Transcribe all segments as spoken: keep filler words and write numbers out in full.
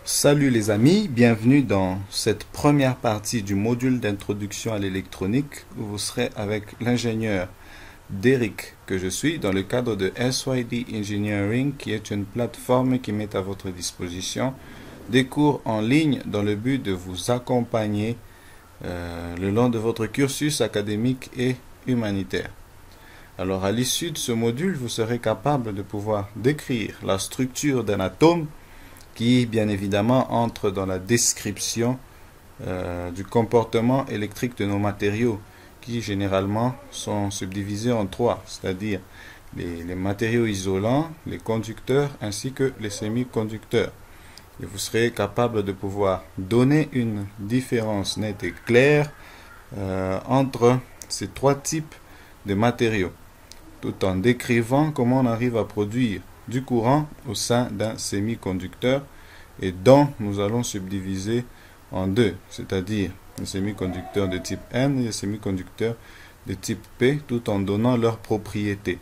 Salut les amis, bienvenue dans cette première partie du module d'introduction à l'électronique où vous serez avec l'ingénieur Derrick que je suis dans le cadre de S Y D Engineering qui est une plateforme qui met à votre disposition des cours en ligne dans le but de vous accompagner euh, le long de votre cursus académique et humanitaire. Alors à l'issue de ce module, vous serez capable de pouvoir décrire la structure d'un atome qui bien évidemment entre dans la description euh, du comportement électrique de nos matériaux qui généralement sont subdivisés en trois, c'est-à-dire les, les matériaux isolants, les conducteurs ainsi que les semi-conducteurs. Et vous serez capable de pouvoir donner une différence nette et claire euh, entre ces trois types de matériaux, tout en décrivant comment on arrive à produire du courant au sein d'un semi-conducteur et dont nous allons subdiviser en deux, c'est-à-dire les semi-conducteurs de type N et les semi-conducteurs de type P, tout en donnant leurs propriétés.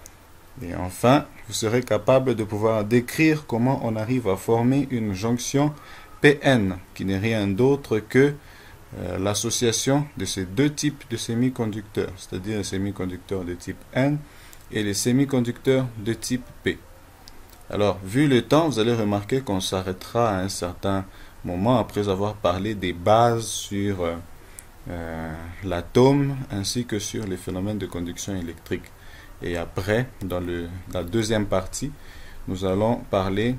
Et enfin, vous serez capable de pouvoir décrire comment on arrive à former une jonction P N, qui n'est rien d'autre que euh, l'association de ces deux types de semi-conducteurs, c'est-à-dire les semi-conducteurs de type N et les semi-conducteurs de type P. Alors, vu le temps, vous allez remarquer qu'on s'arrêtera à un certain moment après avoir parlé des bases sur euh, euh, l'atome ainsi que sur les phénomènes de conduction électrique. Et après, dans le, la deuxième partie, nous allons parler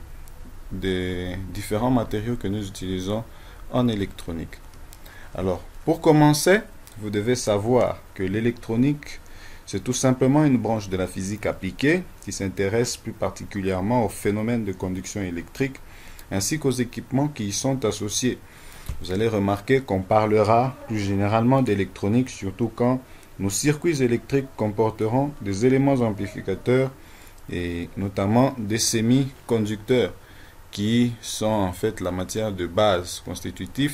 des différents matériaux que nous utilisons en électronique. Alors, pour commencer, vous devez savoir que l'électronique, c'est tout simplement une branche de la physique appliquée qui s'intéresse plus particulièrement aux phénomènes de conduction électrique ainsi qu'aux équipements qui y sont associés. Vous allez remarquer qu'on parlera plus généralement d'électronique, surtout quand nos circuits électriques comporteront des éléments amplificateurs et notamment des semi-conducteurs qui sont en fait la matière de base constitutive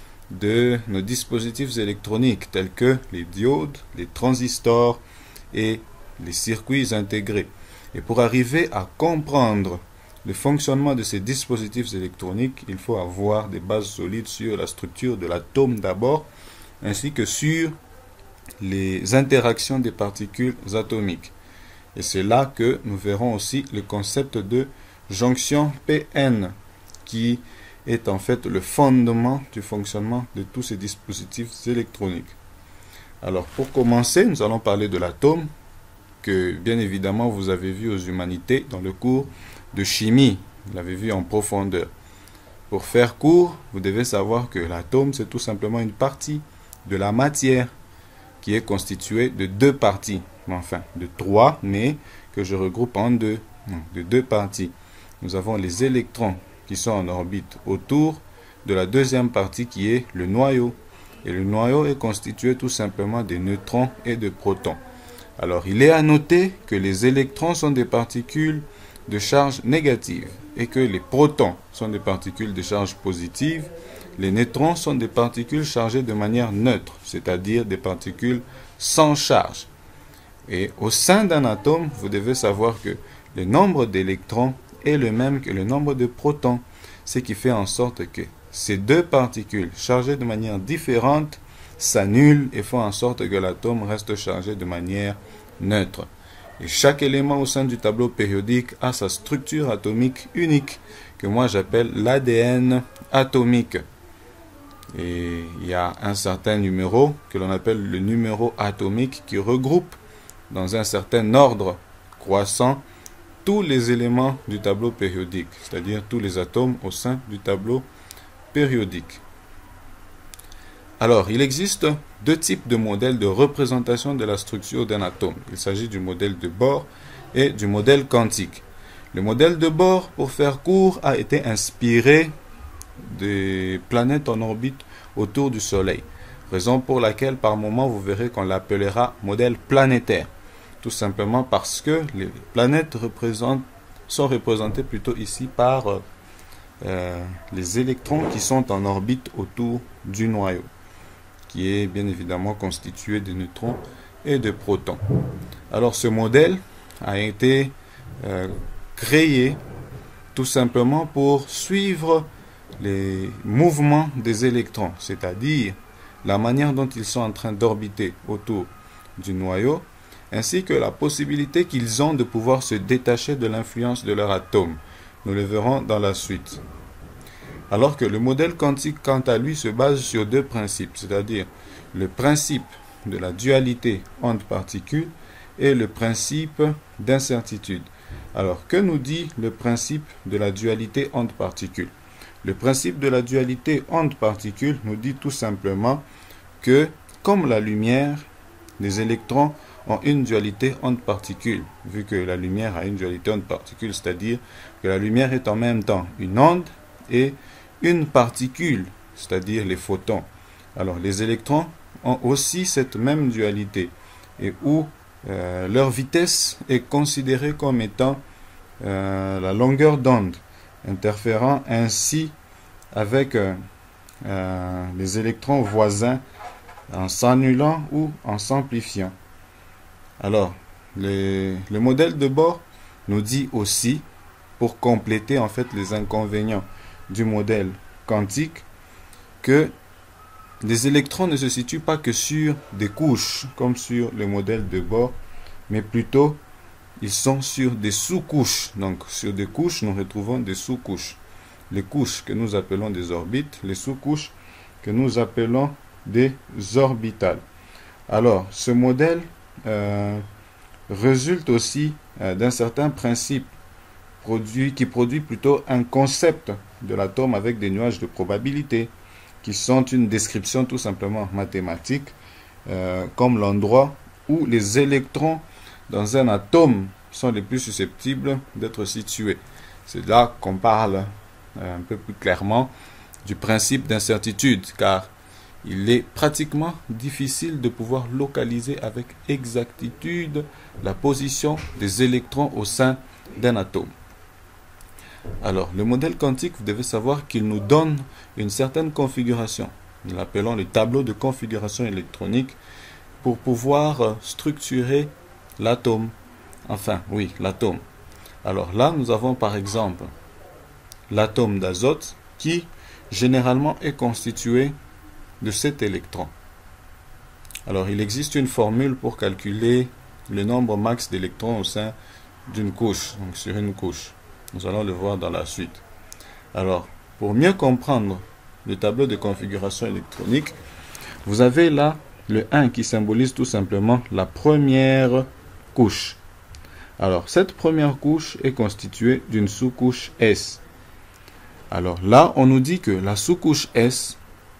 de nos dispositifs électroniques tels que les diodes, les transistors et les circuits intégrés. Et pour arriver à comprendre le fonctionnement de ces dispositifs électroniques, il faut avoir des bases solides sur la structure de l'atome d'abord, ainsi que sur les interactions des particules atomiques. Et c'est là que nous verrons aussi le concept de jonction P N, qui est en fait le fondement du fonctionnement de tous ces dispositifs électroniques. Alors pour commencer, nous allons parler de l'atome, que bien évidemment vous avez vu aux humanités dans le cours de chimie, vous l'avez vu en profondeur. Pour faire court, vous devez savoir que l'atome c'est tout simplement une partie de la matière qui est constituée de deux parties, enfin de trois, mais que je regroupe en deux, de deux parties. Nous avons les électrons qui sont en orbite autour de la deuxième partie qui est le noyau. Et le noyau est constitué tout simplement de neutrons et de protons. Alors il est à noter que les électrons sont des particules de charge négative et que les protons sont des particules de charge positive. Les neutrons sont des particules chargées de manière neutre, c'est-à-dire des particules sans charge. Et au sein d'un atome, vous devez savoir que le nombre d'électrons est le même que le nombre de protons, ce qui fait en sorte que ces deux particules chargées de manière différente s'annulent et font en sorte que l'atome reste chargé de manière neutre. Et chaque élément au sein du tableau périodique a sa structure atomique unique, que moi j'appelle l'A D N atomique. Et il y a un certain numéro que l'on appelle le numéro atomique qui regroupe dans un certain ordre croissant tous les éléments du tableau périodique, c'est-à-dire tous les atomes au sein du tableau périodique. Alors, il existe deux types de modèles de représentation de la structure d'un atome. Il s'agit du modèle de Bohr et du modèle quantique. Le modèle de Bohr, pour faire court, a été inspiré des planètes en orbite autour du Soleil, raison pour laquelle par moment vous verrez qu'on l'appellera modèle planétaire, tout simplement parce que les planètes représentent, sont représentées plutôt ici par euh, euh, les électrons qui sont en orbite autour du noyau, qui est bien évidemment constitué de neutrons et de protons. Alors ce modèle a été euh, créé tout simplement pour suivre les mouvements des électrons, c'est-à-dire la manière dont ils sont en train d'orbiter autour du noyau, ainsi que la possibilité qu'ils ont de pouvoir se détacher de l'influence de leur atome. Nous le verrons dans la suite. Alors que le modèle quantique, quant à lui, se base sur deux principes, c'est-à-dire le principe de la dualité onde-particule et le principe d'incertitude. Alors, que nous dit le principe de la dualité onde-particule? Le principe de la dualité onde-particule nous dit tout simplement que, comme la lumière, les électrons ont une dualité onde-particule, vu que la lumière a une dualité onde-particule, c'est-à-dire que la lumière est en même temps une onde et une particule, c'est-à-dire les photons. Alors, les électrons ont aussi cette même dualité, et où euh, leur vitesse est considérée comme étant euh, la longueur d'onde, interférant ainsi avec euh, euh, les électrons voisins en s'annulant ou en s'amplifiant. Alors, les, le modèle de Bohr nous dit aussi, pour compléter en fait les inconvénients du modèle quantique, que les électrons ne se situent pas que sur des couches, comme sur le modèle de Bohr, mais plutôt ils sont sur des sous-couches. Donc sur des couches, nous retrouvons des sous-couches. Les couches que nous appelons des orbites, les sous-couches que nous appelons des orbitales. Alors, ce modèle euh, résulte aussi euh, d'un certain principe produit, qui produit plutôt un concept de l'atome avec des nuages de probabilité, qui sont une description tout simplement mathématique, euh, comme l'endroit où les électrons dans un atome sont les plus susceptibles d'être situés. C'est là qu'on parle euh, un peu plus clairement du principe d'incertitude, car il est pratiquement difficile de pouvoir localiser avec exactitude la position des électrons au sein d'un atome. Alors, le modèle quantique, vous devez savoir qu'il nous donne une certaine configuration. Nous l'appelons le tableau de configuration électronique pour pouvoir structurer l'atome. Enfin, oui, l'atome. Alors là, nous avons par exemple l'atome d'azote qui, généralement, est constitué de sept électrons. Alors, il existe une formule pour calculer le nombre max d'électrons au sein d'une couche, donc sur une couche. Nous allons le voir dans la suite. Alors, pour mieux comprendre le tableau de configuration électronique, vous avez là le un qui symbolise tout simplement la première couche. Alors, cette première couche est constituée d'une sous-couche S. Alors là, on nous dit que la sous-couche S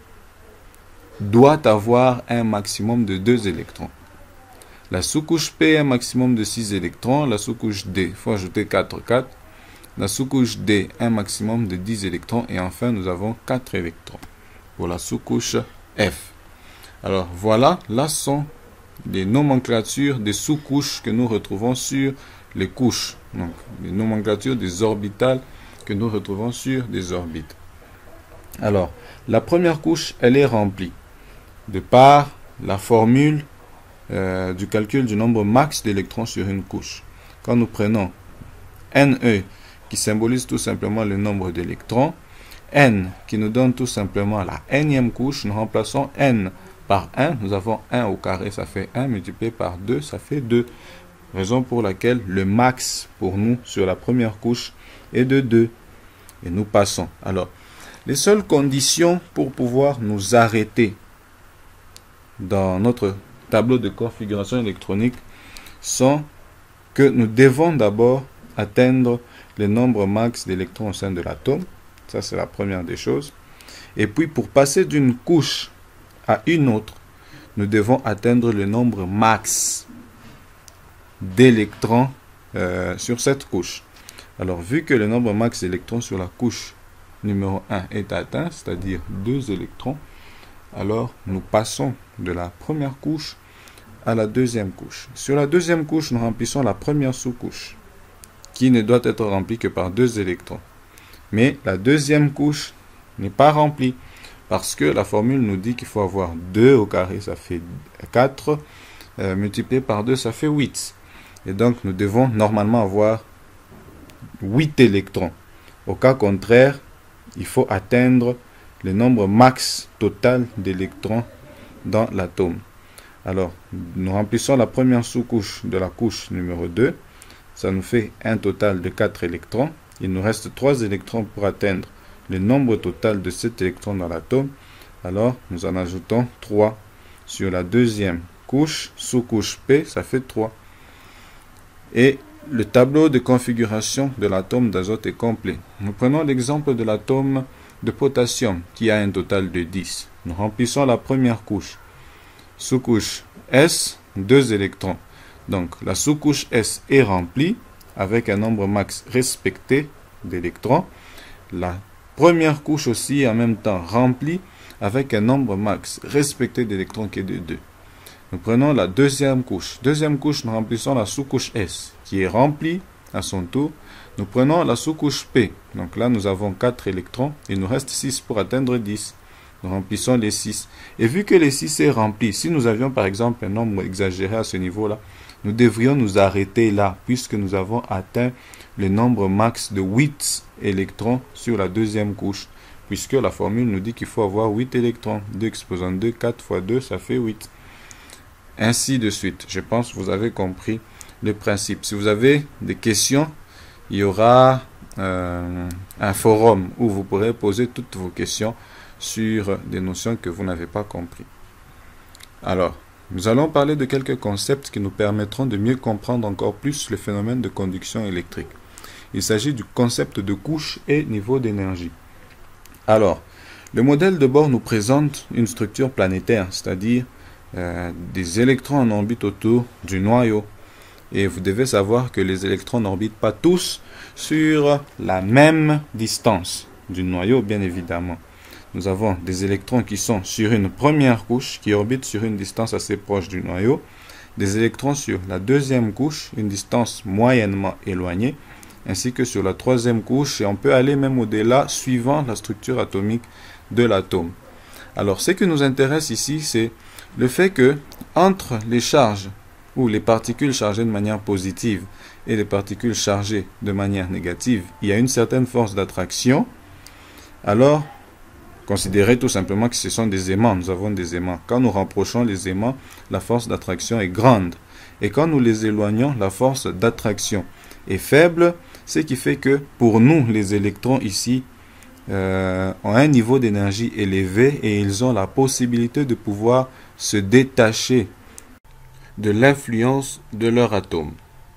doit avoir un maximum de deux électrons. La sous-couche P a un maximum de six électrons. La sous-couche D, il faut ajouter quatre, quatre. La sous-couche D, un maximum de dix électrons. Et enfin, nous avons quatre électrons pour la sous-couche F. Alors voilà, là sont les nomenclatures des sous-couches que nous retrouvons sur les couches. Donc, les nomenclatures des orbitales que nous retrouvons sur des orbites. Alors, la première couche, elle est remplie de par la formule euh, du calcul du nombre max d'électrons sur une couche. Quand nous prenons Ne, qui symbolise tout simplement le nombre d'électrons, N, qui nous donne tout simplement la énième couche, nous remplaçons N par un, nous avons un au carré, ça fait un, multiplié par deux, ça fait deux. Raison pour laquelle le max pour nous sur la première couche est de deux. Et nous passons. Alors, les seules conditions pour pouvoir nous arrêter dans notre tableau de configuration électronique sont que nous devons d'abord atteindre le nombre max d'électrons au sein de l'atome. Ça, c'est la première des choses. Et puis, pour passer d'une couche à une autre, nous devons atteindre le nombre max d'électrons euh, sur cette couche. Alors, vu que le nombre max d'électrons sur la couche numéro un est atteint, c'est-à-dire deux électrons, alors nous passons de la première couche à la deuxième couche. Sur la deuxième couche, nous remplissons la première sous-couche, qui ne doit être remplie que par deux électrons. Mais la deuxième couche n'est pas remplie, parce que la formule nous dit qu'il faut avoir deux au carré, ça fait quatre, euh, multiplié par deux, ça fait huit. Et donc, nous devons normalement avoir huit électrons. Au cas contraire, il faut atteindre le nombre max total d'électrons dans l'atome. Alors, nous remplissons la première sous-couche de la couche numéro deux. Ça nous fait un total de quatre électrons. Il nous reste trois électrons pour atteindre le nombre total de sept électrons dans l'atome. Alors, nous en ajoutons trois sur la deuxième couche, sous-couche P, ça fait trois. Et le tableau de configuration de l'atome d'azote est complet. Nous prenons l'exemple de l'atome de potassium qui a un total de dix. Nous remplissons la première couche. Sous-couche S, deux électrons. Donc la sous-couche S est remplie avec un nombre max respecté d'électrons. La première couche aussi est en même temps remplie avec un nombre max respecté d'électrons qui est de deux. Nous prenons la deuxième couche. Deuxième couche, nous remplissons la sous-couche S qui est remplie à son tour. Nous prenons la sous-couche P. Donc là, nous avons quatre électrons. Il nous reste six pour atteindre dix. Nous remplissons les six. Et vu que les six est rempli, si nous avions par exemple un nombre exagéré à ce niveau-là, nous devrions nous arrêter là, puisque nous avons atteint le nombre max de huit électrons sur la deuxième couche, puisque la formule nous dit qu'il faut avoir huit électrons. deux exposant deux, quatre fois deux, ça fait huit. Ainsi de suite. Je pense que vous avez compris le principe. Si vous avez des questions, il y aura euh, un forum où vous pourrez poser toutes vos questions sur des notions que vous n'avez pas compris. Alors, nous allons parler de quelques concepts qui nous permettront de mieux comprendre encore plus le phénomène de conduction électrique. Il s'agit du concept de couche et niveau d'énergie. Alors, le modèle de bord nous présente une structure planétaire, c'est-à-dire euh, des électrons en orbite autour du noyau. Et vous devez savoir que les électrons n'orbitent pas tous sur la même distance du noyau, bien évidemment. Nous avons des électrons qui sont sur une première couche, qui orbitent sur une distance assez proche du noyau, des électrons sur la deuxième couche, une distance moyennement éloignée, ainsi que sur la troisième couche, et on peut aller même au-delà, suivant la structure atomique de l'atome. Alors, ce qui nous intéresse ici, c'est le fait que, entre les charges, ou les particules chargées de manière positive, et les particules chargées de manière négative, il y a une certaine force d'attraction. Alors, considérez tout simplement que ce sont des aimants. Nous avons des aimants. Quand nous rapprochons les aimants, la force d'attraction est grande. Et quand nous les éloignons, la force d'attraction est faible. Ce qui fait que pour nous, les électrons ici euh, ont un niveau d'énergie élevé et ils ont la possibilité de pouvoir se détacher de l'influence de leur atome.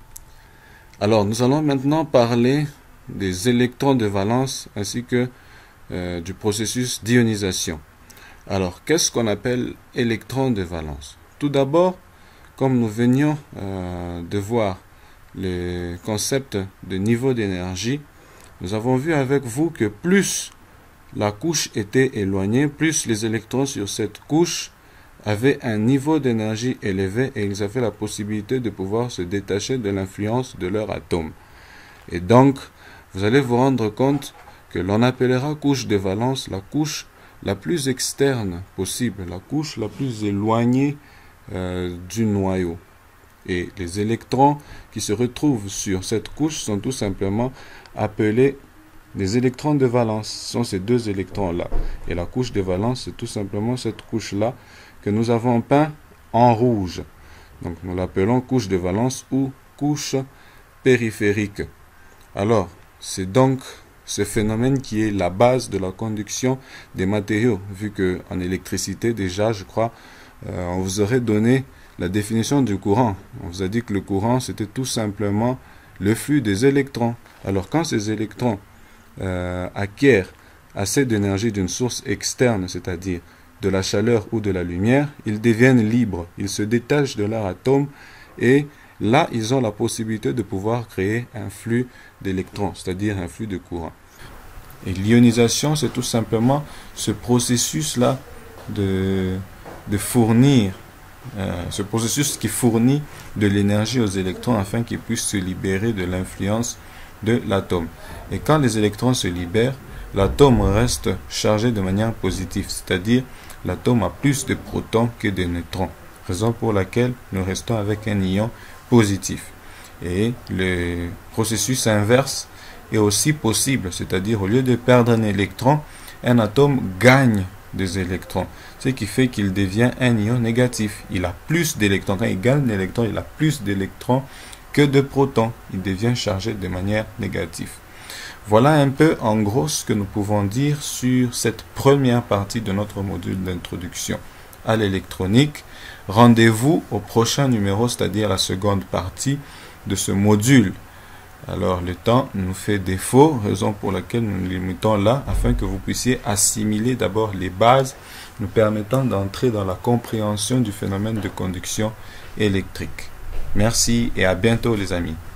Alors, nous allons maintenant parler des électrons de valence ainsi que Euh, du processus d'ionisation. Alors, qu'est-ce qu'on appelle électrons de valence? Tout d'abord, comme nous venions euh, de voir le concept de niveau d'énergie, nous avons vu avec vous que plus la couche était éloignée, plus les électrons sur cette couche avaient un niveau d'énergie élevé et ils avaient la possibilité de pouvoir se détacher de l'influence de leur atome. Et donc, vous allez vous rendre compte que l'on appellera couche de valence la couche la plus externe possible, la couche la plus éloignée euh, du noyau. Et les électrons qui se retrouvent sur cette couche sont tout simplement appelés des électrons de valence. Ce sont ces deux électrons-là. Et la couche de valence, c'est tout simplement cette couche-là que nous avons peint en rouge. Donc nous l'appelons couche de valence ou couche périphérique. Alors, c'est donc ce phénomène qui est la base de la conduction des matériaux, vu que en électricité déjà, je crois, euh, on vous aurait donné la définition du courant. On vous a dit que le courant, c'était tout simplement le flux des électrons. Alors quand ces électrons euh, acquièrent assez d'énergie d'une source externe, c'est-à-dire de la chaleur ou de la lumière, ils deviennent libres, ils se détachent de leur atome et là, ils ont la possibilité de pouvoir créer un flux d'électrons, c'est-à-dire un flux de courant. Et l'ionisation, c'est tout simplement ce processus-là de, de fournir, euh, ce processus qui fournit de l'énergie aux électrons afin qu'ils puissent se libérer de l'influence de l'atome. Et quand les électrons se libèrent, l'atome reste chargé de manière positive, c'est-à-dire l'atome a plus de protons que de neutrons, raison pour laquelle nous restons avec un ion positif. Et le processus inverse est aussi possible, c'est-à-dire au lieu de perdre un électron, un atome gagne des électrons, ce qui fait qu'il devient un ion négatif. Il a plus d'électrons. Quand il gagne d'électrons, il a plus d'électrons que de protons. Il devient chargé de manière négative. Voilà un peu en gros ce que nous pouvons dire sur cette première partie de notre module d'introduction à l'électronique. Rendez-vous au prochain numéro, c'est-à-dire la seconde partie de ce module. Alors le temps nous fait défaut, raison pour laquelle nous nous limitons là, afin que vous puissiez assimiler d'abord les bases, nous permettant d'entrer dans la compréhension du phénomène de conduction électrique. Merci et à bientôt les amis.